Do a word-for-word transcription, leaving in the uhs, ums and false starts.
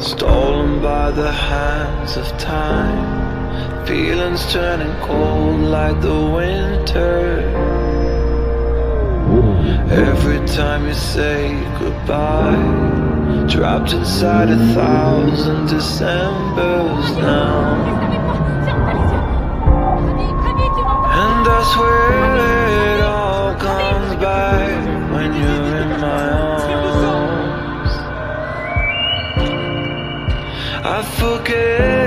stolen by the hands of time. Feelings turning cold like the winter. Every time you say goodbye, trapped inside a thousand Decembers now. And I swear it all comes back when you're in my arms. I forget